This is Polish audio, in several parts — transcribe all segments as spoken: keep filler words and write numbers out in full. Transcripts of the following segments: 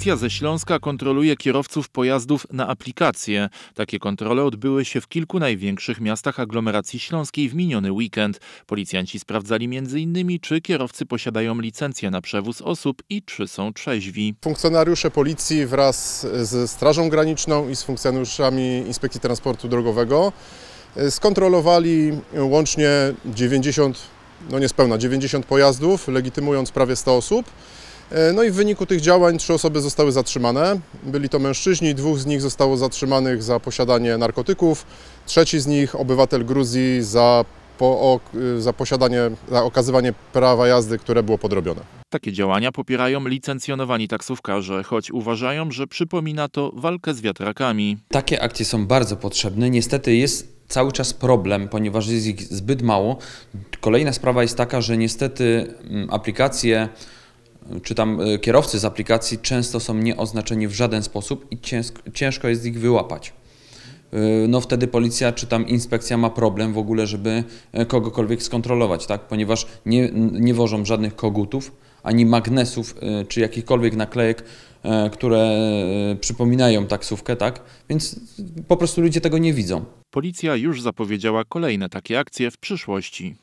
Policja ze Śląska kontroluje kierowców pojazdów na aplikację. Takie kontrole odbyły się w kilku największych miastach aglomeracji śląskiej w miniony weekend. Policjanci sprawdzali między innymi, czy kierowcy posiadają licencję na przewóz osób i czy są trzeźwi. Funkcjonariusze policji wraz ze Strażą Graniczną i z funkcjonariuszami Inspekcji Transportu Drogowego skontrolowali łącznie dziewięćdziesiąt, no niespełna dziewięćdziesiąt pojazdów, legitymując prawie sto osób. No i w wyniku tych działań trzy osoby zostały zatrzymane. Byli to mężczyźni, dwóch z nich zostało zatrzymanych za posiadanie narkotyków, trzeci z nich, obywatel Gruzji, za, po, za posiadanie, za okazywanie prawa jazdy, które było podrobione. Takie działania popierają licencjonowani taksówkarze, choć uważają, że przypomina to walkę z wiatrakami. Takie akcje są bardzo potrzebne. Niestety jest cały czas problem, ponieważ jest ich zbyt mało. Kolejna sprawa jest taka, że niestety aplikacje czy tam kierowcy z aplikacji często są nieoznaczeni w żaden sposób i ciężko, ciężko jest ich wyłapać. No wtedy policja czy tam inspekcja ma problem w ogóle, żeby kogokolwiek skontrolować, tak? Ponieważ nie, nie wożą żadnych kogutów, ani magnesów, czy jakichkolwiek naklejek, które przypominają taksówkę, tak? Więc po prostu ludzie tego nie widzą. Policja już zapowiedziała kolejne takie akcje w przyszłości.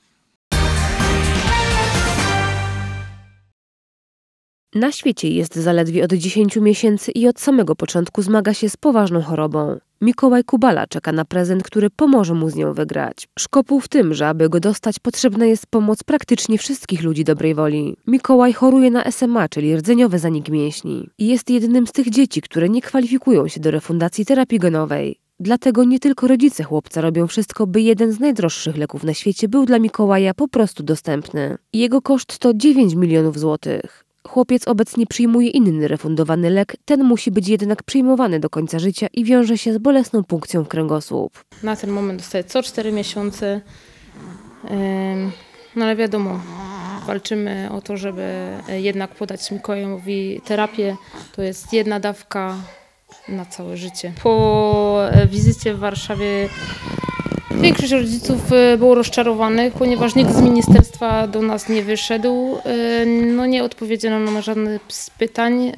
Na świecie jest zaledwie od dziesięciu miesięcy i od samego początku zmaga się z poważną chorobą. Mikołaj Kubala czeka na prezent, który pomoże mu z nią wygrać. Szkopuł w tym, że aby go dostać, potrzebna jest pomoc praktycznie wszystkich ludzi dobrej woli. Mikołaj choruje na S M A, czyli rdzeniowy zanik mięśni. I jest jednym z tych dzieci, które nie kwalifikują się do refundacji terapii genowej. Dlatego nie tylko rodzice chłopca robią wszystko, by jeden z najdroższych leków na świecie był dla Mikołaja po prostu dostępny. Jego koszt to dziewięć milionów złotych. Chłopiec obecnie przyjmuje inny refundowany lek, ten musi być jednak przyjmowany do końca życia i wiąże się z bolesną punkcją w kręgosłup. Na ten moment dostaję co cztery miesiące, no ale wiadomo, walczymy o to, żeby jednak podać Mikołajowi terapię. To jest jedna dawka na całe życie. Po wizycie w Warszawie większość rodziców było rozczarowanych, ponieważ nikt z ministerstwa do nas nie wyszedł. No nie odpowiedziano na żadne z pytań.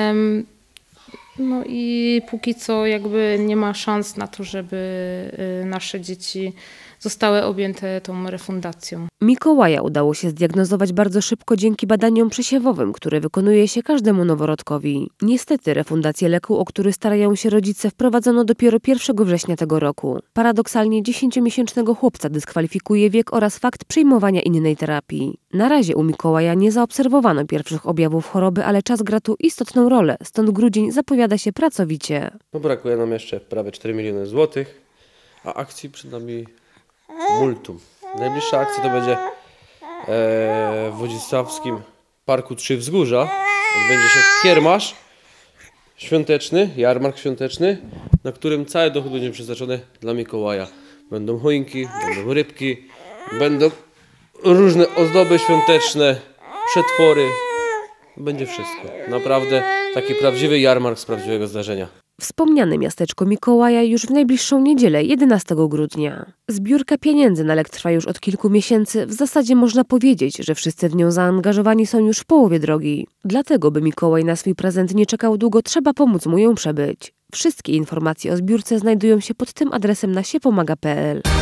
No i póki co jakby nie ma szans na to, żeby nasze dzieci zostały objęte tą refundacją. Mikołaja udało się zdiagnozować bardzo szybko dzięki badaniom przesiewowym, które wykonuje się każdemu noworodkowi. Niestety refundację leku, o który starają się rodzice, wprowadzono dopiero pierwszego września tego roku. Paradoksalnie dziesięciomiesięcznego chłopca dyskwalifikuje wiek oraz fakt przyjmowania innej terapii. Na razie u Mikołaja nie zaobserwowano pierwszych objawów choroby, ale czas gra tu istotną rolę, stąd grudzień zapowiada się pracowicie. No brakuje nam jeszcze prawie cztery miliony złotych, a akcji przed nami multum. Najbliższa akcja to będzie e, w Wodzisławskim Parku Trzy Wzgórza. Odbędzie się kiermasz świąteczny, jarmark świąteczny, na którym cały dochód będzie przeznaczony dla Mikołaja. Będą choinki, będą rybki, będą różne ozdoby świąteczne, przetwory. Będzie wszystko. Naprawdę taki prawdziwy jarmark z prawdziwego zdarzenia. Wspomniane miasteczko Mikołaja już w najbliższą niedzielę, jedenastego grudnia. Zbiórka pieniędzy na lek trwa już od kilku miesięcy. W zasadzie można powiedzieć, że wszyscy w nią zaangażowani są już w połowie drogi. Dlatego, by Mikołaj na swój prezent nie czekał długo, trzeba pomóc mu ją przebyć. Wszystkie informacje o zbiórce znajdują się pod tym adresem na siepomaga kropka pe el.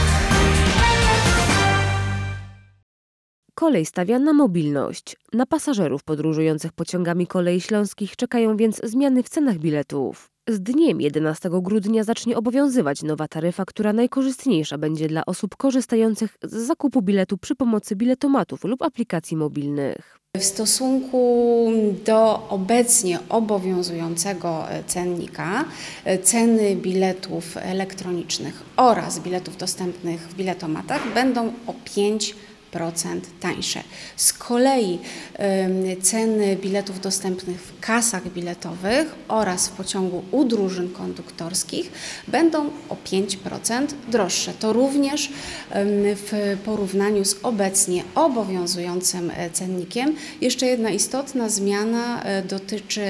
Kolej stawia na mobilność. Na pasażerów podróżujących pociągami kolei śląskich czekają więc zmiany w cenach biletów. Z dniem jedenastego grudnia zacznie obowiązywać nowa taryfa, która najkorzystniejsza będzie dla osób korzystających z zakupu biletu przy pomocy biletomatów lub aplikacji mobilnych. W stosunku do obecnie obowiązującego cennika ceny biletów elektronicznych oraz biletów dostępnych w biletomatach będą o pięć procent tańsze. Z kolei y, ceny biletów dostępnych w kasach biletowych oraz w pociągu u drużyn konduktorskich będą o pięć procent droższe. To również y, w porównaniu z obecnie obowiązującym cennikiem. Jeszcze jedna istotna zmiana y, dotyczy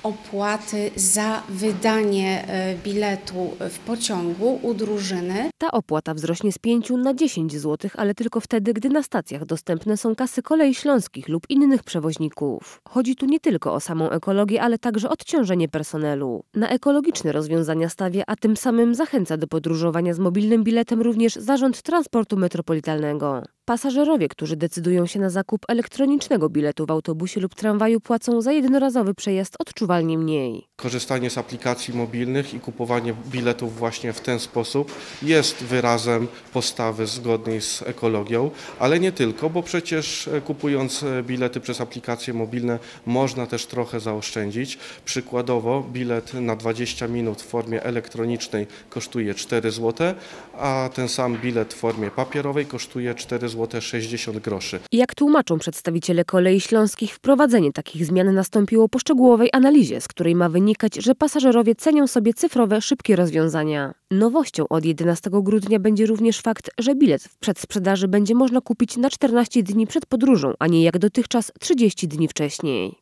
opłaty za wydanie biletu w pociągu u drużyny. Ta opłata wzrośnie z pięciu na dziesięć złotych, ale tylko wtedy, gdy na stacjach dostępne są kasy Kolei Śląskich lub innych przewoźników. Chodzi tu nie tylko o samą ekologię, ale także odciążenie personelu. Na ekologiczne rozwiązania stawia, a tym samym zachęca do podróżowania z mobilnym biletem również Zarząd Transportu Metropolitalnego. Pasażerowie, którzy decydują się na zakup elektronicznego biletu w autobusie lub tramwaju, płacą za jednorazowy przejazd odczuwalnie mniej. Korzystanie z aplikacji mobilnych i kupowanie biletów właśnie w ten sposób jest wyrazem postawy zgodnej z ekologią, ale nie tylko, bo przecież kupując bilety przez aplikacje mobilne można też trochę zaoszczędzić. Przykładowo bilet na dwadzieścia minut w formie elektronicznej kosztuje cztery złote, a ten sam bilet w formie papierowej kosztuje cztery złote sześćdziesiąt groszy. Jak tłumaczą przedstawiciele Kolei Śląskich, wprowadzenie takich zmian nastąpiło po szczegółowej analizie, z której ma wynikać, że pasażerowie cenią sobie cyfrowe, szybkie rozwiązania. Nowością od jedenastego grudnia będzie również fakt, że bilet w przedsprzedaży będzie można kupić na czternaście dni przed podróżą, a nie jak dotychczas trzydzieści dni wcześniej.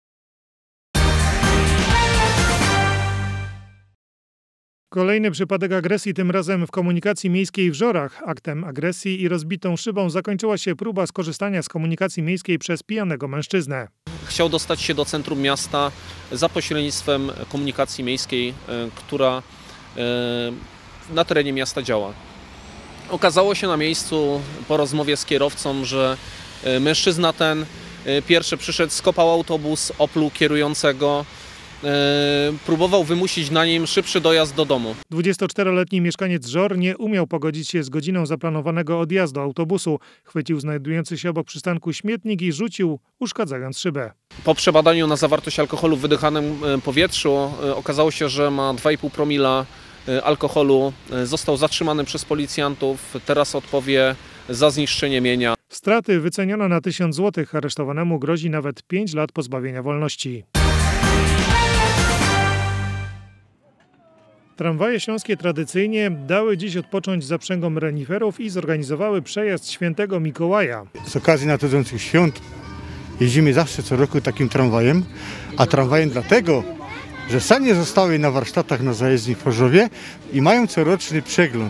Kolejny przypadek agresji, tym razem w komunikacji miejskiej w Żorach. Aktem agresji i rozbitą szybą zakończyła się próba skorzystania z komunikacji miejskiej przez pijanego mężczyznę. Chciał dostać się do centrum miasta za pośrednictwem komunikacji miejskiej, która na terenie miasta działa. Okazało się na miejscu po rozmowie z kierowcą, że mężczyzna ten pierwszy przyszedł, skopał autobus, opluł kierującego, próbował wymusić na nim szybszy dojazd do domu. dwudziestoczteroletni mieszkaniec Żor nie umiał pogodzić się z godziną zaplanowanego odjazdu autobusu. Chwycił znajdujący się obok przystanku śmietnik i rzucił, uszkadzając szybę. Po przebadaniu na zawartość alkoholu w wydychanym powietrzu okazało się, że ma dwa i pół promila alkoholu. Został zatrzymany przez policjantów. Teraz odpowie za zniszczenie mienia. Straty wyceniono na tysiąc złotych. Aresztowanemu grozi nawet pięć lat pozbawienia wolności. Tramwaje śląskie tradycyjnie dały dziś odpocząć zaprzęgom reniferów i zorganizowały przejazd Świętego Mikołaja. Z okazji nadchodzących świąt jeździmy zawsze co roku takim tramwajem, a tramwajem dlatego, że sanie zostały na warsztatach na zajezdni w Chorzowie i mają coroczny przegląd.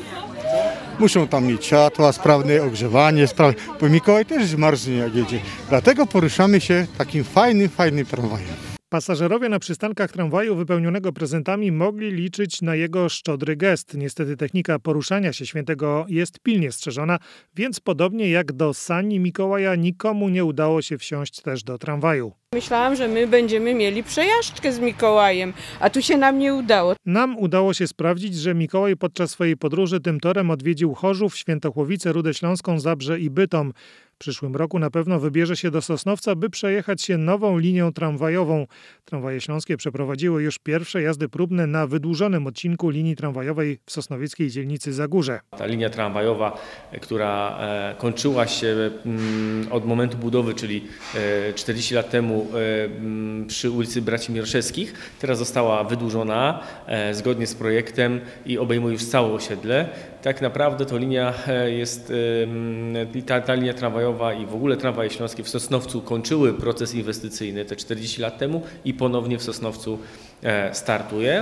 Muszą tam mieć światła, sprawne ogrzewanie, sprawne, bo Mikołaj też zmarznie jak jedzie. Dlatego poruszamy się takim fajnym, fajnym tramwajem. Pasażerowie na przystankach tramwaju wypełnionego prezentami mogli liczyć na jego szczodry gest. Niestety technika poruszania się świętego jest pilnie strzeżona, więc podobnie jak do sani Mikołaja nikomu nie udało się wsiąść też do tramwaju. Myślałam, że my będziemy mieli przejażdżkę z Mikołajem, a tu się nam nie udało. Nam udało się sprawdzić, że Mikołaj podczas swojej podróży tym torem odwiedził Chorzów, Świętochłowice, Rudę Śląską, Zabrze i Bytom. W przyszłym roku na pewno wybierze się do Sosnowca, by przejechać się nową linią tramwajową. Tramwaje śląskie przeprowadziły już pierwsze jazdy próbne na wydłużonym odcinku linii tramwajowej w sosnowieckiej dzielnicy Zagórze. Ta linia tramwajowa, która kończyła się od momentu budowy, czyli czterdzieści lat temu przy ulicy Braci Mieroszewskich, teraz została wydłużona zgodnie z projektem i obejmuje już całe osiedle. Tak naprawdę to linia jest, ta, ta linia tramwajowa i w ogóle tramwaje śląskie w Sosnowcu kończyły proces inwestycyjny te czterdzieści lat temu i ponownie w Sosnowcu startuje.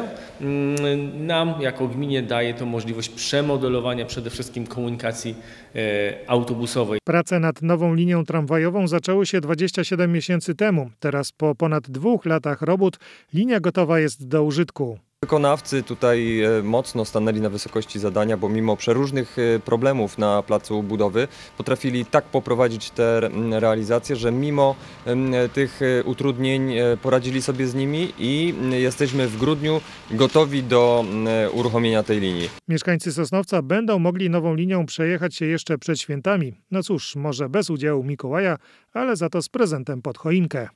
Nam jako gminie daje to możliwość przemodelowania przede wszystkim komunikacji autobusowej. Prace nad nową linią tramwajową zaczęły się dwadzieścia siedem miesięcy temu. Teraz po ponad dwóch latach robót linia gotowa jest do użytku. Wykonawcy tutaj mocno stanęli na wysokości zadania, bo mimo przeróżnych problemów na placu budowy potrafili tak poprowadzić te realizacje, że mimo tych utrudnień poradzili sobie z nimi i jesteśmy w grudniu gotowi do uruchomienia tej linii. Mieszkańcy Sosnowca będą mogli nową linią przejechać się jeszcze przed świętami. No cóż, może bez udziału Mikołaja, ale za to z prezentem pod choinkę.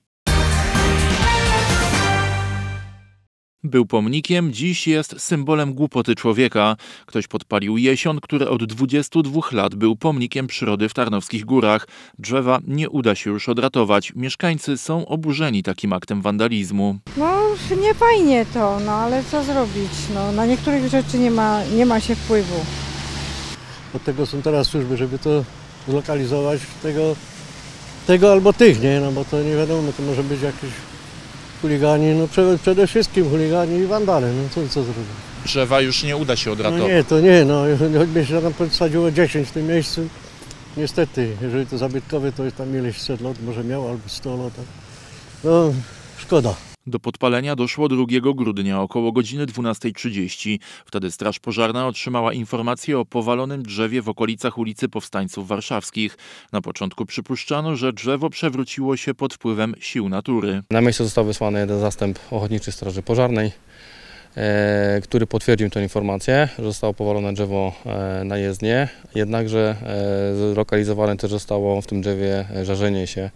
Był pomnikiem, dziś jest symbolem głupoty człowieka. Ktoś podpalił jesion, który od dwudziestu dwóch lat był pomnikiem przyrody w Tarnowskich Górach. Drzewa nie uda się już odratować. Mieszkańcy są oburzeni takim aktem wandalizmu. No nie fajnie to, no ale co zrobić? No, na niektórych rzeczy nie ma, nie ma się wpływu. Od tego są teraz służby, żeby to zlokalizować, tego, tego albo tych, nie? No bo to nie wiadomo, to może być jakieś Chuligani, no przede, przede wszystkim chuligani i wandale, no co, co zrobić? Drzewa już nie uda się odratować. No nie, to nie, no choćby się tam podsadziło dziesięć w tym miejscu. Niestety, jeżeli to zabytkowe, to jest tam ileś set lat, może miał albo sto lat. No szkoda. Do podpalenia doszło drugiego grudnia około godziny dwunastej trzydzieści. Wtedy Straż Pożarna otrzymała informację o powalonym drzewie w okolicach ulicy Powstańców Warszawskich. Na początku przypuszczano, że drzewo przewróciło się pod wpływem sił natury. Na miejsce został wysłany jeden zastęp Ochotniczej Straży Pożarnej, e, który potwierdził tę informację, że zostało powalone drzewo e, na jezdnię. Jednakże e, zlokalizowane też zostało w tym drzewie żarzenie się.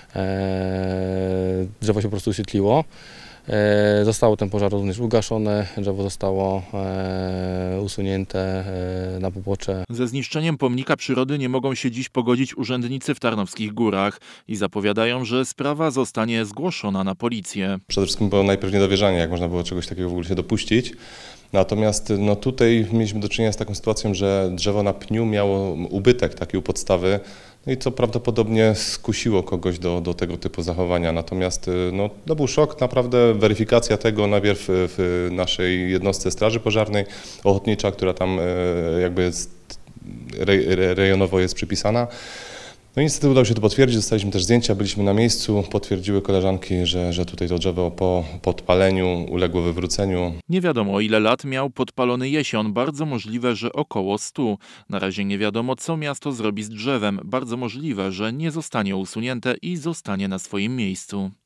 E, drzewo się po prostu oświetliło. E, zostało ten pożar również ugaszone, drzewo zostało e, usunięte e, na pobocze. Ze zniszczeniem pomnika przyrody nie mogą się dziś pogodzić urzędnicy w Tarnowskich Górach i zapowiadają, że sprawa zostanie zgłoszona na policję. Przede wszystkim było najpierw niedowierzanie, jak można było czegoś takiego w ogóle się dopuścić. Natomiast no, tutaj mieliśmy do czynienia z taką sytuacją, że drzewo na pniu miało ubytek taki u podstawy, no i co prawdopodobnie skusiło kogoś do, do tego typu zachowania. Natomiast no, to był szok, naprawdę weryfikacja tego najpierw w naszej jednostce Straży Pożarnej, ochotnicza, która tam jakby jest, re, rejonowo jest przypisana. No i niestety udało się to potwierdzić, dostaliśmy też zdjęcia, byliśmy na miejscu, potwierdziły koleżanki, że, że tutaj to drzewo po podpaleniu uległo wywróceniu. Nie wiadomo, ile lat miał podpalony jesion, bardzo możliwe, że około stu. Na razie nie wiadomo, co miasto zrobi z drzewem, bardzo możliwe, że nie zostanie usunięte i zostanie na swoim miejscu.